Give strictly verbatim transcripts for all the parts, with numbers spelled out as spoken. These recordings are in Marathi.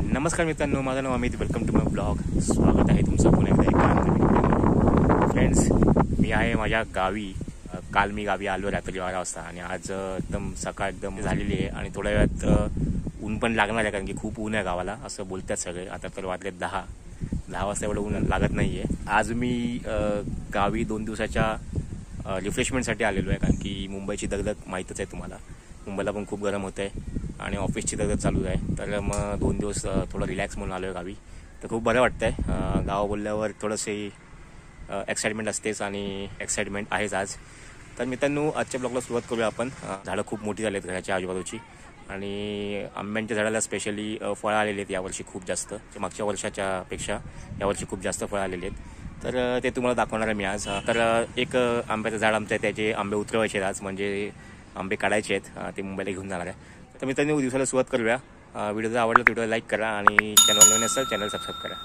नमस्कार मित्रांनो, माझं नाव Amit. Welcome to my blog. स्वागत आहे तुमचं पुन्हा एकदा एका नवीन फ्रेंड्स. मी आहे माझ्या गावी. काल मी गावी आलो रात्री बारा वाजता आणि आज एकदम सकाळ एकदम झालेली आहे आणि थोड्या वेळात ऊन पण लागणार आहे, कारण की खूप ऊन आहे गावाला असं बोलतात सगळे. आता तर वाजले दहा दहा वाजता एवढं ऊन लागत नाही आहे. आज मी गावी दोन दिवसाच्या रिफ्रेशमेंटसाठी आलेलो आहे, कारण की मुंबईची दगदग माहीतच आहे तुम्हाला. मुंबईला पण खूप गरम होतं आहे आणि ऑफिसची दगदग चालू आहे. तर मग दोन दिवस थोडं रिलॅक्स म्हणून आलो आहे गावी. तर खूप बरं वाटतं आहे. गाव बोलल्यावर थोडंसे एक्साइटमेंट असतेच आणि एक्साइटमेंट आहेच आज. तर मित्रांनो, आजच्या ब्लॉगला सुरुवात करूया आपण. झाडं खूप मोठी झाली आहेत घराच्या आजूबाजूची आणि आंब्यांच्या झाडाला स्पेशली फळं आलेली आहेत यावर्षी खूप जास्त. मागच्या वर्षाच्या पेक्षा यावर्षी खूप जास्त फळं आलेली आहेत. तर ते तुम्हाला दाखवणार आहे मी आज. तर एक आंब्याचं झाड आमचं आहे, त्याचे आंबे उतरवायचे आहेत आज, म्हणजे आंबे काढायचे आहेत, ते मुंबईला घेऊन जाणार आहे. तर मित्रांनो, दिवसाला सुरुवात करूया. व्हिडिओ जर आवडला तर व्हिडिओ लाईक करा आणि चॅनल नवीन असेल चॅनल सबस्क्राईब करा.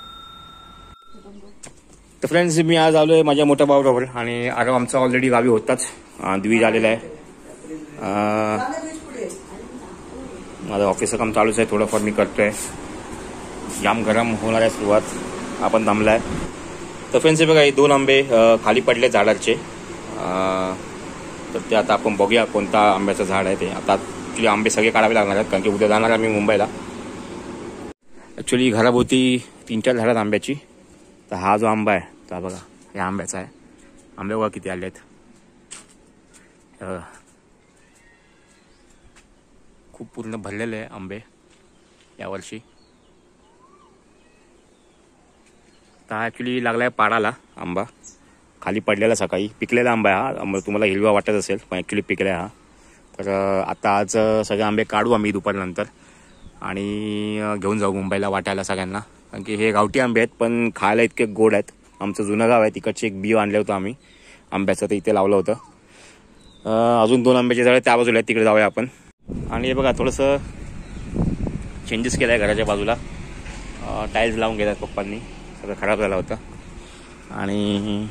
तर फ्रेंड्स, मी आज आलो आहे माझ्या मोठ्या भावाबरोबर आणि आरव आमचा ऑलरेडी गावी होताच. द्विज आलेला आहे. माझं ऑफिसचं काम चालूच आहे, थोडंफार मी करतोय. जाम गरम होणार आहे सुरुवात, आपण थांबला आहे. तर फ्रेंड्स, हे बघा, हे दोन आंबे खाली पडले झाडाचे. तर ते आता आपण बघूया कोणता आंब्याचं झाड आहे ते. आता ॲक्च्युली आंबे सगळे काढावे लागणार आहेत, कारण की उद्या जाणार आहे मी मुंबईला. ॲक्च्युली घराभोवती तीन चार झाडात आंब्याची. तर हा जो आंबा आहे तो बघा, या आंब्याचा आहे. आंबे बघा किती आले आहेत. खूप पूर्ण भरलेले आहे आंबे यावर्षी. तर हा ॲक्च्युली लागला आहे पाडाला आंबा, खाली पडलेला सकाळी. पिकलेला आंबा आहे हा, तुम्हाला हिरवा वाटत असेल पण ॲक्च्युली पिकला आहे हा. तर आता आज सगळे आंबे काढू आम्ही दुपारनंतर आणि घेऊन जाऊ मुंबईला वाटायला सगळ्यांना, कारण की हे गावठी आंबे आहेत पण खायला इतके गोड आहेत. आमचं जुनं गाव आहे, तिकडचे एक बियो आणलं होतं आम्ही आंब्याचं, ते इथे लावलं होतं. अजून दोन आंब्याचे झाडं त्या बाजूला आहेत, तिकडे जाऊया आपण. आणि हे बघा, थोडंसं चेंजेस केलं आहे घराच्या बाजूला. टाईल्स लावून गेल्यात पप्पांनी, सगळं खराब झालं होतं. आणि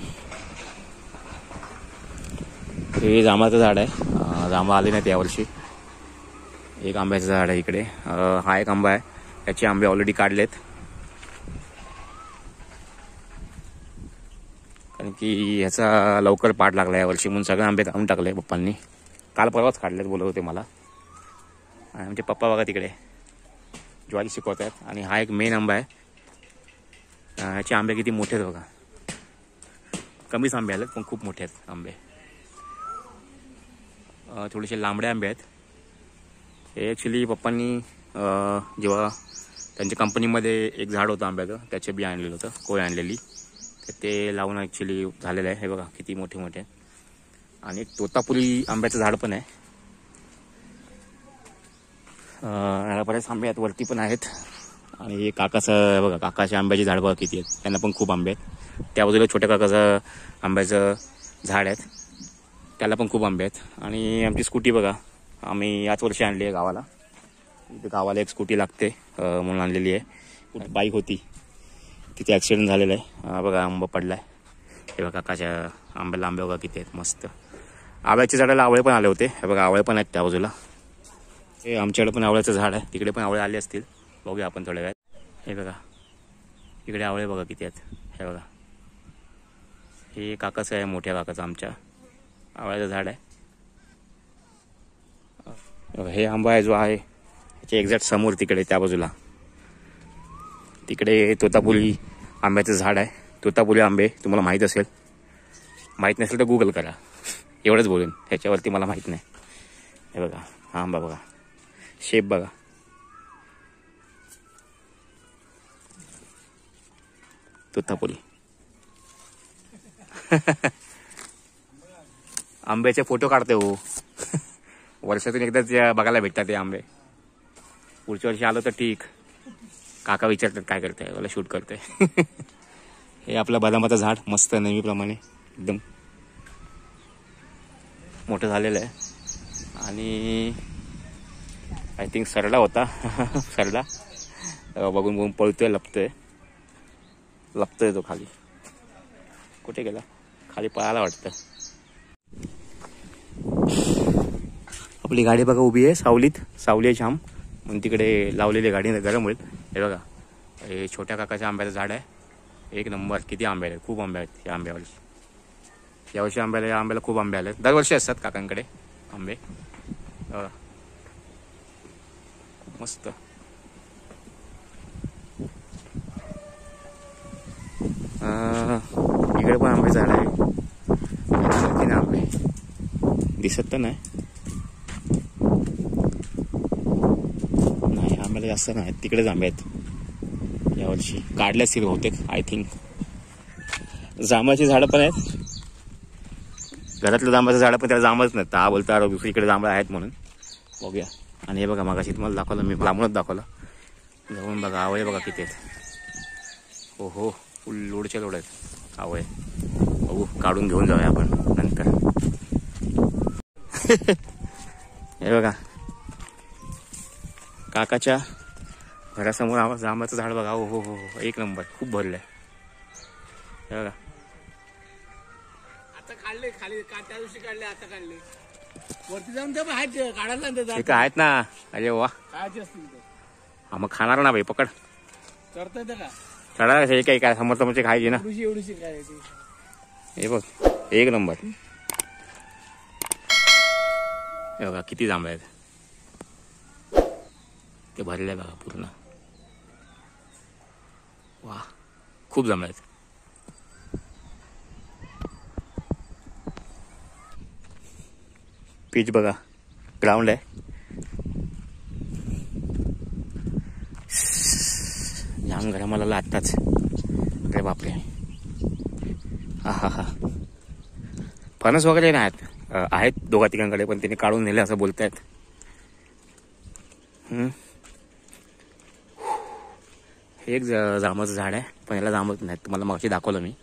हे जांभळाचं झाड आहे. जांभळं आले नाहीत यावर्षी. एक आंब्याचं झाड आहे इकडे. हा एक आंबा आहे, त्याचे आंबे ऑलरेडी काढलेत, कारण की ह्याचा लवकर पाठ लागला यावर्षी म्हणून सगळे आंबे काढून टाकले पप्पांनी. काल परवाच काढलेत बोलत होते मला. आणि आमचे पप्पा बघा तिकडे ज्वारी शिकवत आहेत. आणि हा एक मेन आंबा आहे, ह्याचे आंबे किती मोठे आहेत बघा. कमीच आंबे आलेत पण खूप मोठे आहेत आंबे. थोडेसे लांबडे आंबे आहेत हे. ॲक्च्युली पप्पांनी जेव्हा त्यांच्या कंपनीमध्ये एक झाड होतं आंब्याचं, त्याचे बी आणलेलं होतं, कोय आणलेली, तर ते लावून ॲक्च्युली झालेलं आहे. हे बघा किती मोठे मोठे आहेत. आणि एक तोतापुरी आंब्याचं झाड पण आहे. बरेच आंबे आहेत, वरती पण आहेत. आणि हे काकाचं बघा, काकाच्या आंब्याची झाड बघा किती आहेत, त्यांना पण खूप आंबे आहेत. त्या बाजूला छोट्या काकाचं आंब्याचं झाड आहेत, त्याला पण खूप आंबे आहेत. आणि आमची स्कूटी बघा, आम्ही याच वर्षी आणली आहे गावाला. इथे गावाला एक स्कूटी लागते म्हणून आणलेली आहे. बाईक होती, तिथे ॲक्सिडेंट झालेला आहे. बघा आंबा पडला आहे. हे बघा काकाच्या आंब्याला आंबे बघा किती आहेत मस्त. आवळ्याच्या झाडाला आवळे पण आले होते. हे बघा आवळे पण आहेत त्या बाजूला. हे आमच्याकडे पण आवळ्याचं झाड आहे, तिकडे पण आवळे आले असतील, बघूया आपण थोड्या वेळात. हे बघा इकडे आवळे बघा किती आहेत. हे बघा, हे काकाचं आहे, मोठ्या काकाचं आमच्या आवळ्याचं झाड आहे. हे आंबा आहे जो आहे त्याच्या एक्झॅक्ट समोर तिकडे त्या बाजूला तिकडे तोतापुरी आंब्याचं झाड आहे. तोतापुरी आंबे तुम्हाला माहीत असेल, माहीत नसेल तर गुगल करा, एवढंच बोलेन, ह्याच्यावरती मला माहीत नाही. हे बघा हा आंबा बघा, शेप बघा. तोतापुरी आंब्याचे फोटो काढते हो. वर्षातून एकदाच बघायला भेटतात ते आंबे. पुढच्या वर्षी आलो तर ठीक. काका विचारतात काय करते, मला शूट करते. हे आपलं बदामाचं झाड मस्त नेहमीप्रमाणे एकदम मोठं झालेलं आहे. आणि आय थिंक सरडा होता. सरडा बघून बघून पळतोय, लपतोय लपतोय तो खाली. कुठे गेला? खाली पळायला वाटतं. आपली गाडी बघा उभी आहे सावलीत, सावली आहे छान म्हणून तिकडे लावलेली गाडी गरम होईल. हे बघा, हे छोट्या काकाच्या आंब्याचं झाड आहे. एक नंबर. किती आंबे आहेत, खूप आंबे आहेत या आंब्यावर्षी. यावर्षी आंब्याला या आंब्याला खूप आंबे आले. दरवर्षी असतात काकांकडे आंबे. मस्त. इकडे पण आंबे झाड आहे. तीन आंबे दिसत तर नाही. नाही, आंब्याला जास्त नाही. तिकडेच आंबे आहेत यावर्षी. काढले असतील बहुतेक, आय थिंक. जांबाची झाडं पण आहेत. घरातलं जांबाचं झाड पण त्याला जांभच नाही. हा बोलता दुसरीकडे जांभळं आहेत म्हणून. बघूया. आणि हे बघा, मागाशी तुम्हाला दाखवलं मी, लांबूनच दाखवलं. जाऊन बघा, आवळे बघा किती आहेत. हो हो, फुल लोडच्या लोड आहेत आवळे. बघू, काढून घेऊन जाऊया आपण नंतर. हे बघा, काकाच्या घरासमोर आवाज जांबाचं झाड बघा. हो हो हो, एक नंबर. खूप भरलंय. हे बघा, आता काढले खाली, त्या दिवशी काढले, आता काढले. वरती जाऊन ते काढायला ते आहेत ना. अरे वा, खायचे असतील. हा मग खाणार ना भाई, पकड. करता येतं का? चढा हे काही काय समोर समोरचे खायचे ना. एवढीशी एवढीशी काय ती. हे बघ, एक नंबर. हे बघा किती जांभळे आहेत. ते भरले बघा पूर्ण. वा, खूप जांभळे आहेत. पीच बघा, ग्राउंड आहे. जाम गरम आला आत्ताच. अरे बापरे. हा हा हा, फणस वगैरे नाही आहेत. आहेत दोघा तिघांकडे, पण त्यांनी काढून नेले असं बोलतायत. हे एक जांबाचं झाड आहे, पण याला जांभत नाही. तुम्हाला मागची दाखवलं मी.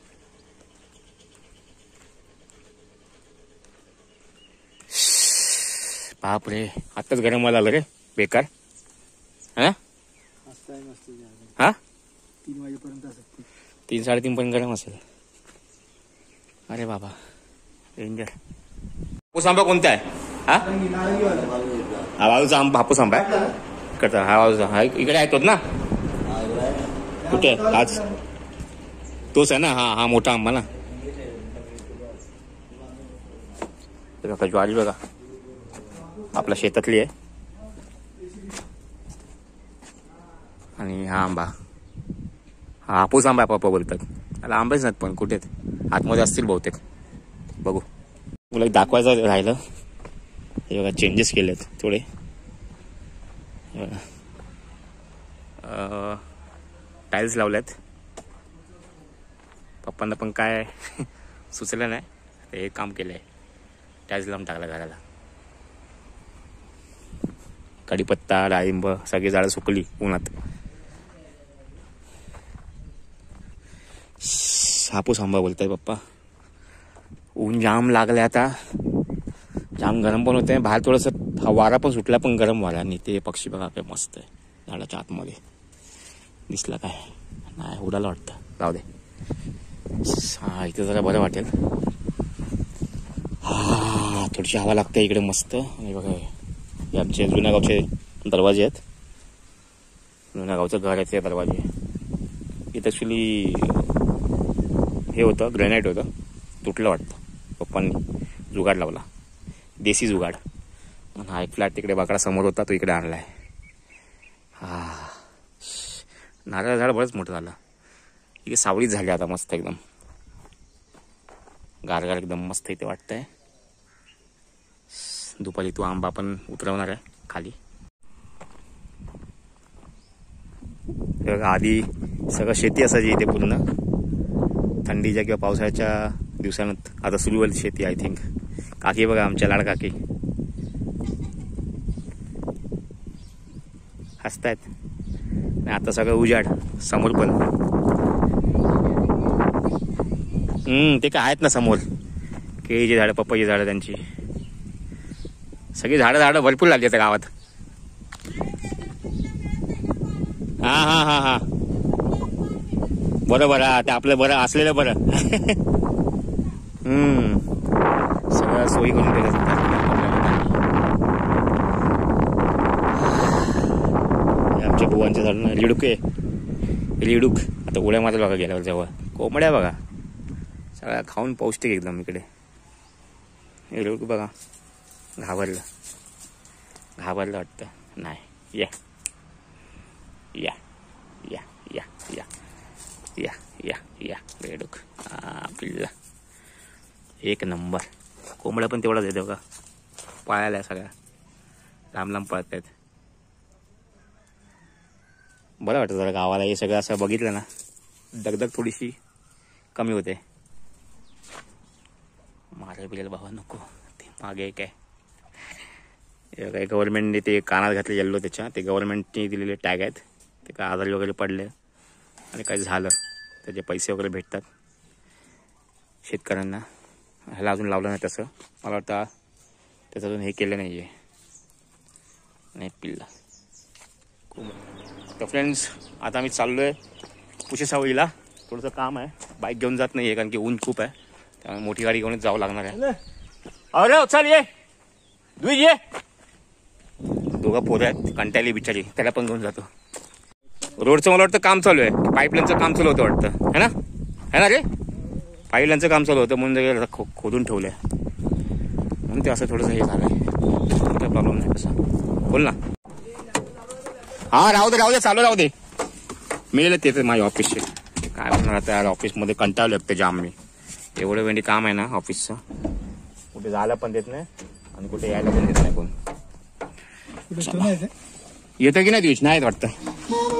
बापरे, आत्ताच गरम व्हायला आलं रे, बेकार. हा हा, तीन वाजेपर्यंत असते. तीन साडेतीन पर्यंत गरम असेल. अरे बाबा, डेंजर. हापूस आंबा कोणता आहे? हा हा बाजूचा आंबा हापूस आंबा आहे. इकडचा हा बाजूचा, हा इकडे आहे तोच ना. कुठे आज तोच आहे ना. हा हा मोठा आंबा ना. बघा ज्वारी बघा, आपल्या शेतातली आहे. आणि हा आंबा, हा हापूस आंबा पप्पा बोलतात. त्याला आंबेच नाहीत, पण कुठे आतमध्ये असतील बहुतेक. बघू, तुला दाखवायचं राहिलं. हे बघा, चेंजेस केलेत थोडे. टाईल्स लावल्यात. पप्पांना पण काय सुचलं नाही, ते काम केलं आहे. टाईल्स लावून टाकला घराला. कढीपत्ता, डाळिंब सगळी झाडं सुकली उन्हात. हापूस आंबा बोलताय पप्पा. ऊन जाम लागलाय आता. जाम गरम पण होत आहे. बाहेर थोडंसं वारा पण सुटला, पण गरम वारा. आणि ते पक्षी बघा काय मस्त आहे झाडाच्या आतमध्ये. दिसला काय नाही, उडाला वाटतं. जाऊ दे. हा, इथे जरा बरं वाटेल. हा, थोडीशी हवा लागते इकडे मस्त. आणि बघा, हे आमचे जुन्या गावचे दरवाजे आहेत. जुन्या गावचं घराचे दरवाजे. इथं ॲक्च्युली हे होतं, ग्रॅनाईट होतं, तुटलं वाटतं. पप्पांनी जुगाड लावला, देसी जुगाड. हा एक फ्लॅट तिकडे बाकडा समोर होता, तो इकडे आणलाय. हा, नारळ झाड बरंच मोठं झालं. इथे सावळीच झाली आता मस्त एकदम. गारगार एकदम मस्त इथे वाटतंय. दुपारी तू आंबा पण उतरवणार आहे खाली. आधी सगळं शेती असायची इथे पूर्ण. थंडीच्या किंवा पावसाळ्याच्या दिवसांत आता सुरू होईल शेती आय थिंक. काकी बघा, आमच्या लाड काकी हसतायत. आणि आता सगळं उजाड समोर पण. हम्म ते काय आहेत ना समोर, केळीची झाडं, पपईची झाडं, त्यांची सगळी झाडं झाडं भरपूर लागली आहेत गावात. हा हा हा हा, बरोबर. हा, ते आपलं बरं असलेलं बरं. हम्म सगळं सोयी करून दिल्या आमचे बुवांच्या झाडून लिडूक आहे लिडूक. आता उड्या मारत बघा गेल्यावर जवळ. कोंबड्या बघा सगळ्या खाऊन पौष्टिक एकदम. इकडे लिडूक बघा. घाबरलं घाबरलं वाटतं. नाही या या या या या या या या लिडूक. हा पिल्ला एक नंबर. कोंबड्या पण तेवढाच येते बघा. पळायला सगळ्या लांब लांब पळत आहेत. बरं वाटतं जरा गावाला हे सगळं असं बघितलं ना, दगदग थोडीशी कमी होते. मारे बिलेल बाबा नको. ते मागे काय काही गव्हर्नमेंटने ते कानात घातले येल्लो त्याच्या, ते गव्हर्नमेंटने दिलेले टॅग आहेत. ते काय आजारी वगैरे पडले आणि काही झालं त्याचे पैसे वगैरे भेटतात शेतकऱ्यांना. ह्याला अजून लावलं नाही तसं. मला वाटतं त्याचं अजून हे केलं नाही आहे. नाही पिल्ला. तर फ्रेंड्स आता आम्ही चाललो आहे पुशेसावळीला. थोडंसं काम आहे. बाईक घेऊन जात नाही आहे कारण की ऊन खूप आहे. त्यामुळे मोठी गाडी घेऊनच जावं लागणार आहे. अरे चल ये द्विज ये. दोघं पोरं आहेत कंटाळली बिचारी. त्याला पण घेऊन जातो. रोडचं मला वाटतं काम चालू आहे. पाईपलाईनचं काम चालू होतं वाटतं है ना है ना रे. पाईपलाईनचं काम चालू होतं म्हणून जर खो खोदून ठेवलं आहे म्हणून ते असं थोडंसं हे झालं आहे. काही प्रॉब्लेम नाही तसा. बोल ना. हा राहू दे राहू दे चालू राहू दे. मिळेल ते तर माझ्या ऑफिसचे. काय म्हणणार आता ऑफिसमध्ये कंटाळलं लागतं जाम. मी एवढं वेळी काम आहे ना ऑफिसचं. कुठे जायला पण देत नाही आणि कुठे यायला पण देत नाही कोण. येतं की नाही तुझ नाही वाटतं.